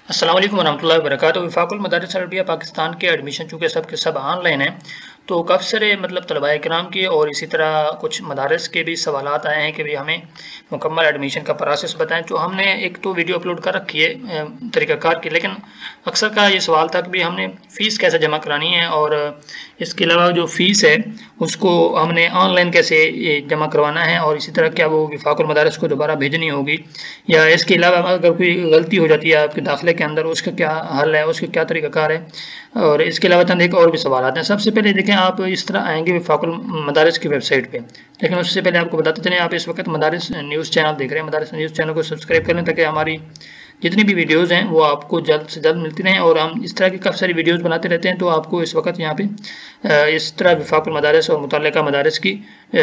अस्सलाम वालेकुम वरहमतुल्लाहि वबरकातुहू। वफ़ाक़ुल मदारिस अरबिया पाकिस्तान के एडमिशन चूँकि सब के सब ऑनलाइन हैं, तो काफ़ी सारे तलबाए किराम के और इसी तरह कुछ मदारिस के भी सवालात आए हैं कि भई हमें मुकम्मल एडमिशन का प्रोसेस बताएँ। तो हमने एक तो वीडियो अपलोड कर रखी है तरीक़ाकार की, लेकिन अक्सर का ये सवाल था कि भई हमने फ़ीस कैसे जमा करानी है और इसके अलावा जो फ़ीस है उसको हमने ऑनलाइन कैसे जमा करवाना है और इसी तरह क्या वो वफ़ाक़ुल मदारिस को दोबारा भेजनी होगी, या इसके अलावा अगर कोई गलती हो जाती है आपके दाखिले के अंदर उसका क्या हल है, उसका क्या तरीक़ाकार है। और इसके अलावा चंद एक और भी सवाल आते हैं। सबसे पहले देखें, आप इस तरह आएँगे वफ़ाक़ुल मदारिस की वेबसाइट पे, लेकिन उससे पहले आपको बताते चलें आप इस वक्त मदारिस न्यूज़ चैनल देख रहे हैं। मदारिस न्यूज़ चैनल को सब्सक्राइब कर लें ताकि हमारी जितनी भी वीडियोज़ हैं वो आपको जल्द से जल्द मिलती रहें, और हम इस तरह की काफ़ी सारी वीडियोज़ बनाते रहते हैं। तो आपको इस वक्त यहाँ पे इस तरह वफ़ाक़ुल मदारिस और मुतल्लिक़ा मदारिस की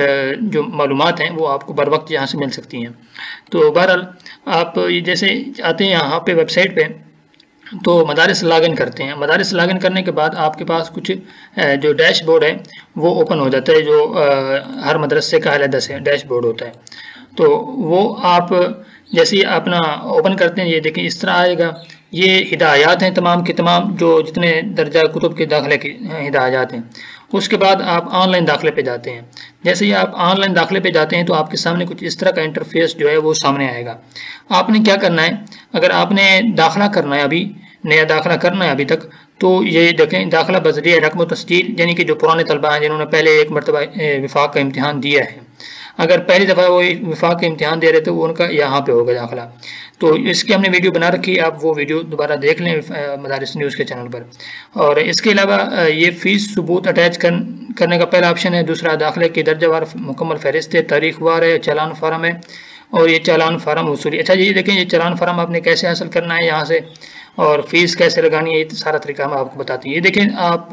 जो मालूमात हैं वो आपको बर वक्त यहाँ से मिल सकती हैं। तो बहरहाल आप जैसे आते हैं यहाँ पे वेबसाइट पे, तो मदारिस लॉगिन करते हैं। मदारिस लॉगिन करने के बाद आपके पास कुछ जो डैशबोर्ड है वो ओपन हो जाता है, जो हर मदरसे का अलग से डैशबोर्ड होता है। तो वो आप जैसे ही अपना ओपन करते हैं, ये देखिए इस तरह आएगा। ये हिदायत हैं तमाम की तमाम, जो जितने दर्जा कुतुब के दाखिले की हिदायत हैं। उसके बाद आप ऑनलाइन दाखिले पे जाते हैं। जैसे ही आप ऑनलाइन दाखिले पे जाते हैं तो आपके सामने कुछ इस तरह का इंटरफेस जो है वो सामने आएगा। आपने क्या करना है, अगर आपने दाखिला करना है, अभी नया दाखिला करना है अभी तक, तो ये देखें दाखिला बज़रिया रकम तस्जील, यानी कि जो पुराने तलबा हैं जिन्होंने पहले एक मरतबा विफाक का इम्तिहान दिया है, अगर पहली दफ़ा वो विफाक का इम्तिहान दे रहे थे वो उनका यहाँ पे होगा दाखिला। तो इसकी हमने वीडियो बना रखी है, आप वो वीडियो दोबारा देख लें मदारिस न्यूज़ के चैनल पर। और इसके अलावा ये फ़ीस सबूत अटैच करने का पहला ऑप्शन है। दूसरा दाखिले की दर्जावार मुकम्मल फहरिस्त है, तारीख वार है, चालान फार्म है, और ये चालान फार्म वसूली। अच्छा ये देखें, ये चालान फार्म आपने कैसे हासिल करना है यहाँ से, और फ़ीस कैसे लगानी है, ये सारा तरीका हम आपको बताते हैं। ये देखें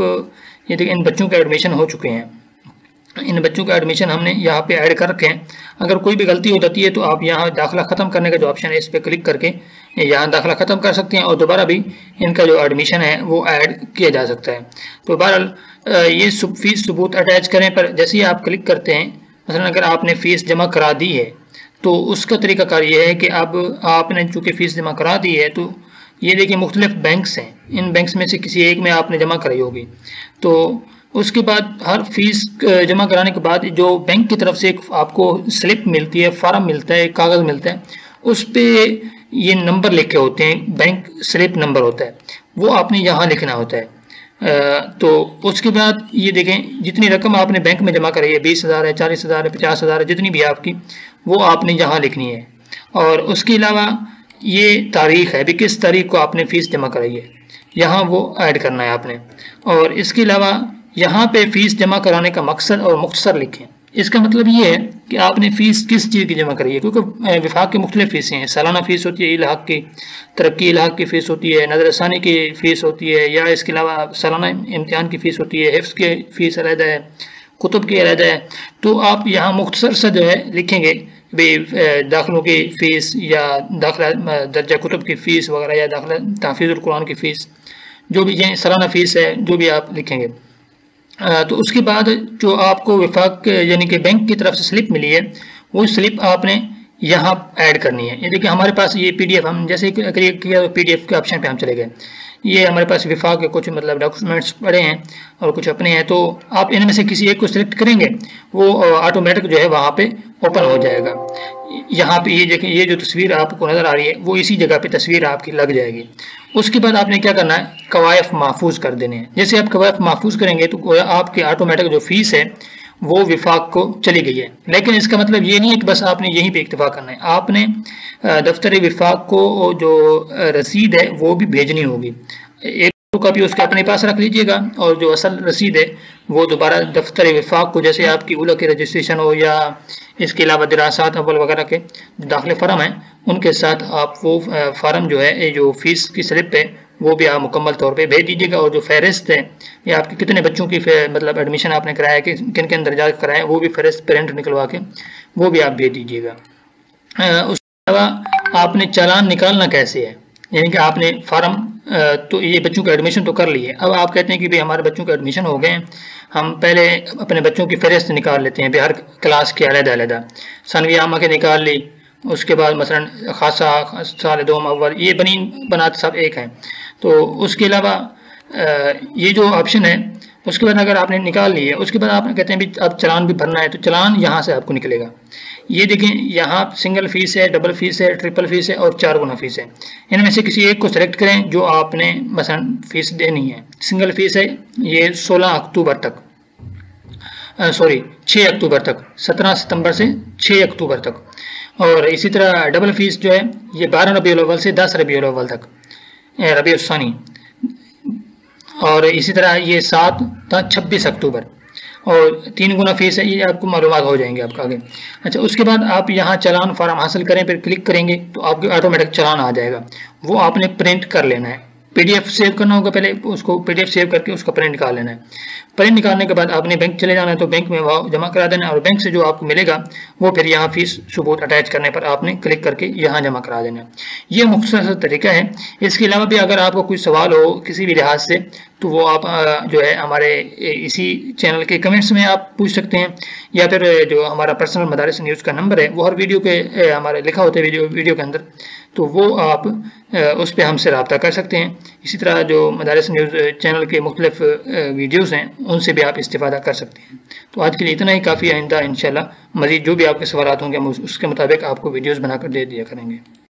ये देखें इन बच्चों के एडमिशन हो चुके हैं। इन बच्चों का एडमिशन हमने यहाँ पे ऐड कर रखे हैं। अगर कोई भी गलती हो जाती है तो आप यहाँ दाखिला ख़त्म करने का जो ऑप्शन है इस पर क्लिक करके यहाँ दाखिला ख़त्म कर सकते हैं, और दोबारा भी इनका जो एडमिशन है वो ऐड किया जा सकता है। तो बहरहाल ये फ़ीस सबूत अटैच करें पर जैसे ही आप क्लिक करते हैं, मसलन अगर आपने फ़ीस जमा करा दी है तो उसका तरीक़ाकार ये है कि अब आपने चूँकि फ़ीस जमा करा दी है, तो ये देखिए मुख्तलिफ बैंक्स हैं, इन बैंक्स में से किसी एक में आपने जमा कराई होगी। तो उसके बाद हर फीस जमा कराने के बाद जो बैंक की तरफ से एक आपको स्लिप मिलती है, फार्म मिलता है, एक कागज़ मिलता है, उस पर ये नंबर लिखे होते हैं, बैंक स्लिप नंबर होता है, वो आपने यहाँ लिखना होता है। तो उसके बाद ये देखें जितनी रकम आपने बैंक में जमा कराई है, 20,000 है, 40,000 है, 50,000 है, जितनी भी है आपकी, वो आपने यहाँ लिखनी है। और उसके अलावा ये तारीख़ है, भी किस तारीख़ को आपने फ़ीस जमा कराई है, यहाँ वो ऐड करना है आपने। और इसके अलावा यहाँ पे फ़ीस जमा कराने का मकसद और मुख्तसर लिखें। इसका मतलब ये है कि आपने फ़ीस किस चीज़ की जमा कराई है, क्योंकि विफाक की मुख्तलिफ फ़ीसें हैं। सालाना फ़ीस होती है इलाक़ की, तरक्की इलाक़ की फ़ीस होती है, नज़रसानी की फ़ीस होती है, या इसके अलावा सालाना इम्तिहान की फ़ीस होती है, हिफ्ज़ की फ़ीस अलग है, कुतुब की अलग है। तो आप यहाँ मुख्तसर से जो है लिखेंगे भाई दाखिलों की फ़ीस, या दाखिला दर्जा कुतुब की फ़ीस वगैरह, या दाखिला तहफ़ीज़ुल कुरान की फ़ीस, जो भी ये सालाना फ़ीस है, जो भी आप लिखेंगे। तो उसके बाद जो आपको विफाक यानी कि बैंक की तरफ से स्लिप मिली है, वो स्लिप आपने यहाँ ऐड करनी है। ये देखिए हमारे पास ये PDF, हम जैसे ही क्लिक किया तो PDF के ऑप्शन पे हम चले गए। ये हमारे पास विफाक के कुछ डॉक्यूमेंट्स पड़े हैं और कुछ अपने हैं, तो आप इनमें से किसी एक को सिलेक्ट करेंगे, वो ऑटोमेटिक जो है वहाँ पे ओपन हो जाएगा। यहाँ पे ये देखें, ये जो तस्वीर आपको नज़र आ रही है वो इसी जगह पे तस्वीर आपकी लग जाएगी। उसके बाद आपने क्या करना है, कवायफ महफूज कर देने हैं। जैसे आप कवायफ महफूज करेंगे तो आपके ऑटोमेटिक जो फ़ीस है वो विफाक को चली गई है। लेकिन इसका मतलब ये नहीं है कि बस आपने यहीं पे इक्तफा करना है, आपने दफ्तर विफाक को जो रसीद है वो भी भेजनी होगी। एक कॉपी उसके अपने पास रख लीजिएगा, और जो असल रसीद है वो दोबारा दफ्तर विफाक को, जैसे आपकी उला की रजिस्ट्रेशन हो या इसके अलावा दरासात अव्वल वगैरह के दाखिले फार्म हैं, उनके साथ आप वो फार्म जो है, जो फ़ीस की स्लिप है, वो भी आप मुकम्मल तौर पे भेज दीजिएगा। और जो फहरिस्त है या आपके कितने बच्चों की एडमिशन आपने कराया है, कि किन किन दर्जात कराए, वो भी फहरिस्त प्रिंट निकलवा के वो भी आप भेज दीजिएगा। उसके अलावा आपने चालान निकालना कैसे है, यानी कि आपने फार्म तो ये बच्चों का एडमिशन तो कर लिए, अब आप कहते हैं कि भाई हमारे बच्चों का एडमिशन हो गए हैं, हम पहले अपने बच्चों की फहरिस्त निकाल लेते हैं, हर क्लास की अलग-अलग, सनवी आमा के निकाल ली, उसके बाद मसलन खासा, साल दोम अव्वल, ये बनी बनात सब एक हैं। तो उसके अलावा ये जो ऑप्शन है, उसके बाद अगर आपने निकाल लिए, उसके बाद आप कहते हैं भी अब चालान भी भरना है, तो चालान यहाँ से आपको निकलेगा। ये देखें, यहाँ सिंगल फीस है, डबल फीस है, ट्रिपल फीस है और 4 गुना फीस है। इनमें से किसी एक को सेलेक्ट करें जो आपने मसलन फीस देनी है। सिंगल फीस है ये 16 अक्टूबर तक, सॉरी 6 अक्टूबर तक, 17 सितंबर से 6 अक्टूबर तक। और इसी तरह डबल फीस जो है ये 12 रबीउल अव्वल से 10 रबीउल अव्वल तक, रबीउल सानी। और इसी तरह ये 7 था 26 अक्टूबर। और 3 गुना फीस है, ये आपको मालूमात हो जाएंगे आपका आगे। अच्छा, उसके बाद आप यहाँ चालान फार्म हासिल करें, फिर क्लिक करेंगे तो आपके ऑटोमेटिक चालान आ जाएगा। वो आपने प्रिंट कर लेना है, पीडीएफ सेव करना होगा, पहले उसको पीडीएफ सेव करके उसका प्रिंट निकाल लेना है। प्रिंट निकालने के बाद आपने बैंक चले जाना है, तो बैंक में वहाँ जमा करा देना है, और बैंक से जो आपको मिलेगा वो फिर यहाँ फीस सबूत अटैच करने पर आपने क्लिक करके यहाँ जमा करा देना है। ये मुख्तसर तरीका है। इसके अलावा भी अगर आपको कोई सवाल हो किसी भी लिहाज से, तो वो आप जो है हमारे इसी चैनल के कमेंट्स में आप पूछ सकते हैं, या फिर जो हमारा पर्सनल मदारिस न्यूज़ का नंबर है वो हर वीडियो के हमारे लिखा होता है वीडियो के अंदर, तो वो आप उस पर हमसे रब्ता कर सकते हैं। इसी तरह जो मदारिस न्यूज़ चैनल के मुख्तलिफ वीडियोज़ हैं उनसे भी आप इस्तेफ़ादा कर सकते हैं। तो आज के लिए इतना ही काफ़ी। आइंदा इंशाल्लाह मज़ीद जो भी आपके सवाल होंगे हम उसके मुताबिक आपको वीडियोज़ बनाकर दे दिया करेंगे।